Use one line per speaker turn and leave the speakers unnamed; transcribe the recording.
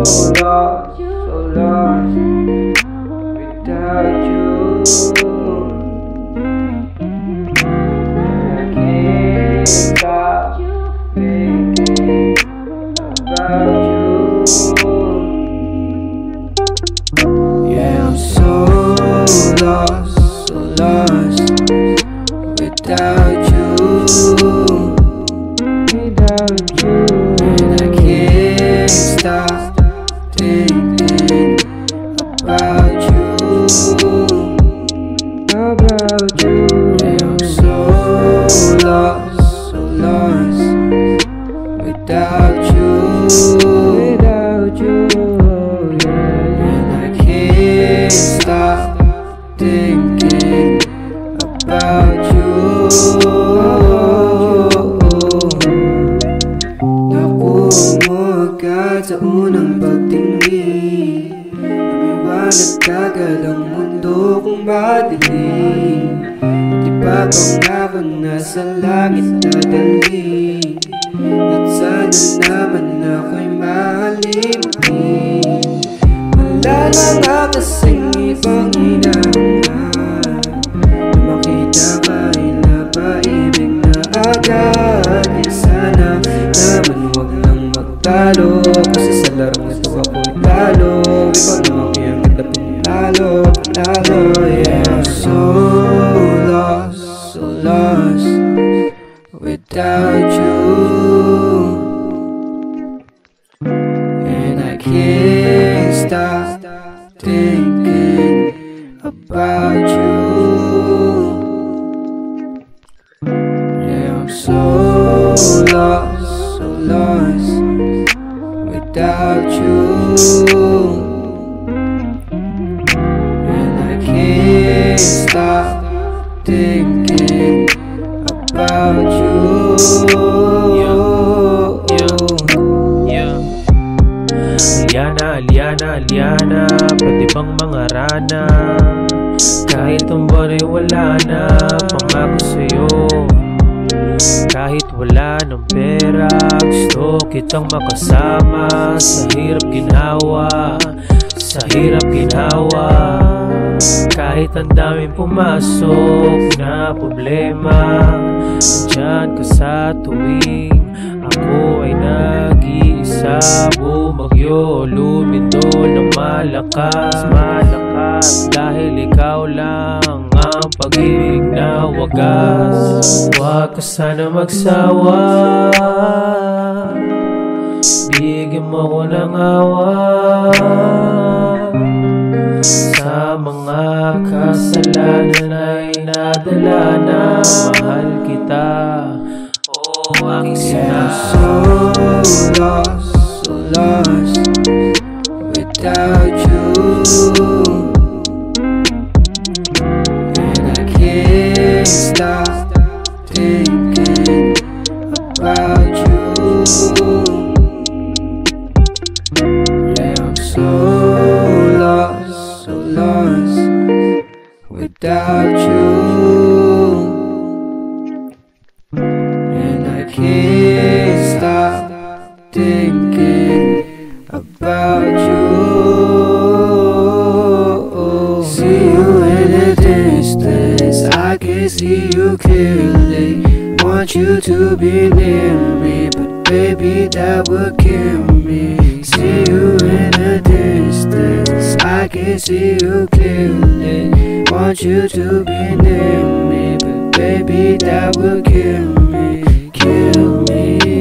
lost without you. I can't stop thinking about you. Yeah, I'm so lost without you. And I can't stop thinking about you. Yeah, I'm so lost without you. And I can't stop thinking about you. Nakuha mo agad sa unang pagtingin. Lumiwanag kagad ang mundo kung madilim. Di ba pangako na sa langit dadalhin? At sana naman ako'y mahalin. Wala na nga kasing ibang hinahangad na makita ka ay napaibig na agad. Kaya sana naman huwag nang magtalo, kasi sa larong ito ako'y talo. Ikaw naman kaya kita pinalo. Yeah, I'm so lost without you. And I can't stop thinking about you. Yeah, I'm so lost without you. And I can't stop thinking about you.
Aliana, pwede bang mangarana? Kahit ang buwan ay wala na, pangako sa'yo. Kahit wala ng pera, gusto kitang makasama. Sa hirap ginhawa, kahit ang daming pumasok na problema, nandiyan ka sa tuwing ako ay nag-iisa. Bumagyo, lumindol ng malakas, dahil ikaw lang ang pag-ibig na wagas. Huwag ka sana magsawa, bigyan mo ko ng awa. Sa mga kasalanan ay nadala na, mahal kita, oh aking
Yeah, I'm so lost without you. And I can't stop thinking about you. Yeah, I'm so lost without you. And I can't stop thinking about you. See you in the distance, I can see you clearly. Want you to be near me, but baby that would kill me. See you in the distance, I can see you clearly. Want you to be near me, but baby that would kill me.